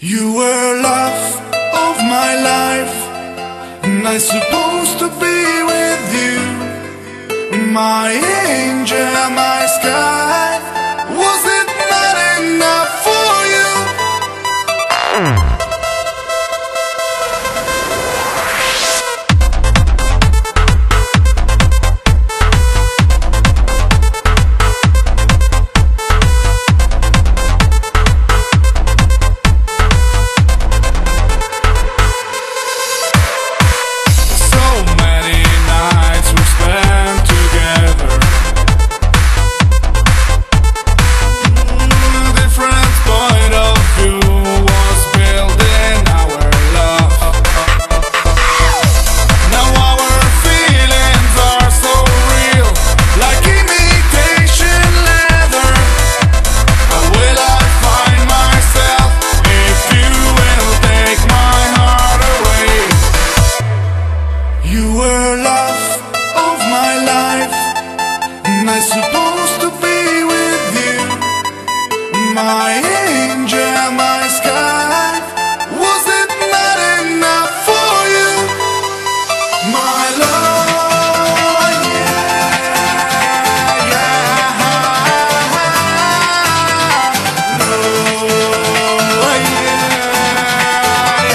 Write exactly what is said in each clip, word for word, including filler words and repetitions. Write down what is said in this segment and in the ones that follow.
You were love of my life, and I'm supposed to be with you, my angel, my sky. Was it not enough for you? I'm supposed to be with you, my angel, my sky. Was it not enough for you, my love? Yeah, yeah. No, yeah,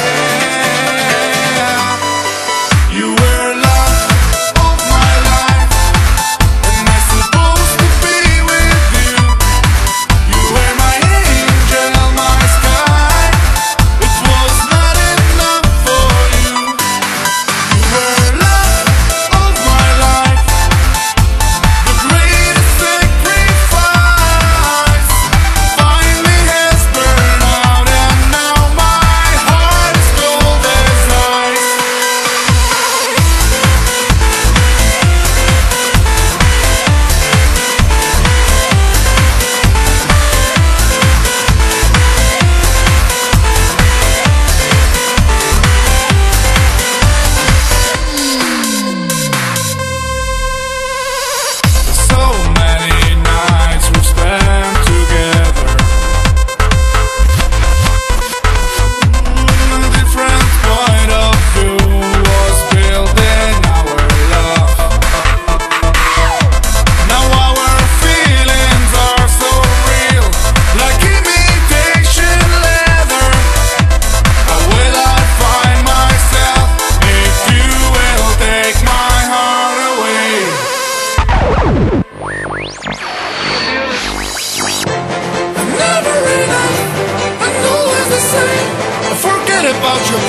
yeah. You were love of my life, and I supposed to be with you. You were my angel, my sky. It was not enough for you. You were love of my life, the greatest sacrifice. Finally has burned out, and now my heart is cold as ice. So many nights we spent together. A different point of view was building our love. Now our feelings are so real, like imitation leather. How will I find myself if you will take my heart away? Never enough, and always the same. Forget about your